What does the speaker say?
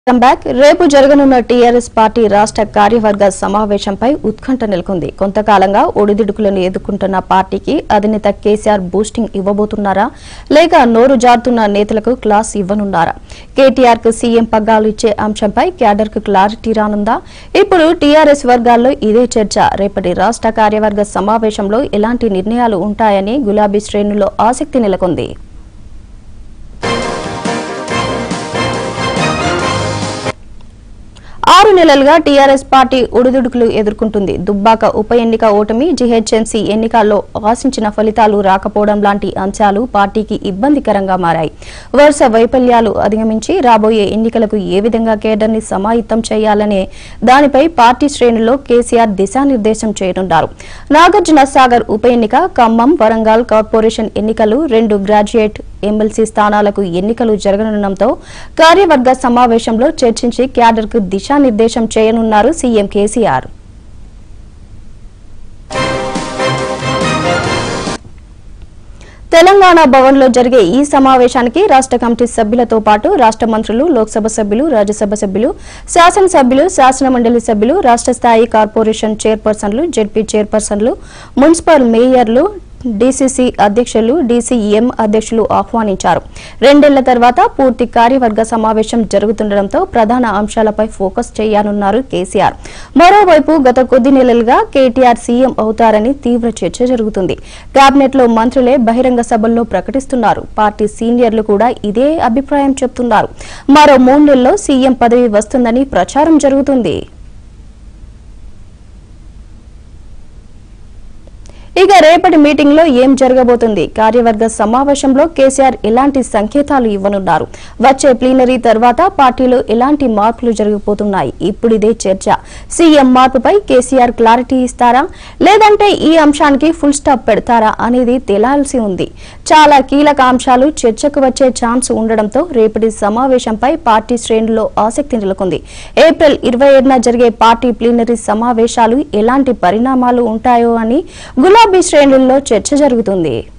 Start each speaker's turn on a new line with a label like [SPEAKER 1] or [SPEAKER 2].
[SPEAKER 1] రేపు జరగనున్న TRS party రాష్ట్ర కార్యవర్గ సమావేశంపై ఉత్కంఠ నెలకొంది. కొంతకాలంగా ఒడిదుడుకులను ఎదుర్కొంటున్న పార్టీకి అధినేత కేసీఆర్ బూస్టింగ్ ఇవ్వబోతున్నారా లేక నోరు జారుతున్న నేతలకు క్లాస్ ఇవ్వనున్నారా? కేటీఆర్ కు సీఎం పగ్గాలు ఇచ్చే అంశంపై క్యాడర్ కు క్లారిటీ రానుందా? ఇప్పుడు టీఆర్ఎస్ వర్గాల్లో ఇదే చర్చ. రేపటి రాష్ట్ర కార్యవర్గ సమావేశంలో ఎలాంటి నిర్ణయాలు ఉంటాయని గులాబీ శ్రేణుల్లో ఆసక్తి నెలకొంది. 6 నెలలుగా టీఆర్ఎస్ పార్టీ ఒడిదుడుకులు ఎదుర్కొంటుంది. దుబ్బాక ఉప ఎన్నిక ఓటమి, జీహెచ్ఎంసీ ఎన్నికల్లో ఆశించిన ఫలితాలు రాకపోవడం లాంటి అంశాలు పార్టీకి ఇబ్బందికరంగా మారాయి. వరుస వైఫల్యాలు అధిగమించి రాబోయే ఎన్నికలకు ఏ విధంగా కేడర్ని సమాయత్తం చేయాలనే దానిపై పార్టీ శ్రేణుల్లో కేసీఆర్ దిశానిర్దేశం చేయనున్నారు. నాగార్జున సాగర్ ఉప ఎన్నిక, ఖమ్మం, వరంగల్ కార్పొరేషన్ ఎన్నికలు, 2 గ్రాడ్యుయేట్ ఎమ్మెల్సీ స్థానాలకు ఎన్నికలు జరగనుండటంతో కార్యవర్గ సమావేశంలో చర్చించి క్యాడర్ కు దిశానిర్దేశం చేయనున్నారు సీఎం కేసీఆర్. తెలంగాణ భవన్లో జరిగే ఈ సమావేశానికి రాష్ట్ర కమిటీ సభ్యులతో పాటు రాష్ట్ర మంత్రులు, లోక్సభ సభ్యులు, రాజ్యసభ సభ్యులు, శాసనసభ్యులు, శాసనమండలి సభ్యులు, రాష్ట్ర స్థాయి కార్పొరేషన్ చైర్పర్సన్లు, జెడ్పీ చైర్పర్సన్లు, మున్సిపల్ మేయర్లు, డీసీసీ అధ్యక్షులు, డీసీఎం అధ్యక్షులు ఆహ్వానించారు. 2 ఏళ్ల తర్వాత పూర్తి కార్యవర్గ సమావేశం జరుగుతుండటంతో ప్రధాన అంశాలపై ఫోకస్ చేయనున్నారు కేసీఆర్. మరోవైపు గత కొద్ది నెలలుగా కేటీఆర్ సీఎం అవుతారని తీవ్ర చర్చ జరుగుతుంది. కేబినెట్ లో మంత్రులే బహిరంగ సభల్లో ప్రకటిస్తున్నారు. పార్టీ సీనియర్లు కూడా ఇదే అభిప్రాయం చెబుతున్నారు. మరో 3 నెలల్లో సీఎం పదవి వస్తుందని ప్రచారం జరుగుతుంది. ఇక రేపటి మీటింగ్ లో ఏం జరగబోతుంది? కార్యవర్గ సమావేశంలో కేసీఆర్ ఎలాంటి సంకేతాలు ఇవ్వనున్నారు? వచ్చే ప్లీనరీ తర్వాత పార్టీలో ఎలాంటి మార్పులు జరగబోతున్నాయి? ఇప్పుడిదే చర్చ. సీఎం మార్పుపై కేసీఆర్ క్లారిటీ ఇస్తారా లేదంటే ఈ అంశానికి ఫుల్ స్టాప్ పెడతారా అనేది తేలాల్సి ఉంది. చాలా కీలక అంశాలు చర్చకు వచ్చే ఛాన్స్ ఉండడంతో రేపటి సమావేశంపై పార్టీ శ్రేణుల్లో ఆసక్తి నెలకొంది. ఏప్రిల్ 27న జరిగే పార్టీ ప్లీనరీ సమావేశాలు ఎలాంటి పరిణామాలు ఉంటాయో అని గులాబీ శ్రేణుల్లో చర్చ జరుగుతుంది.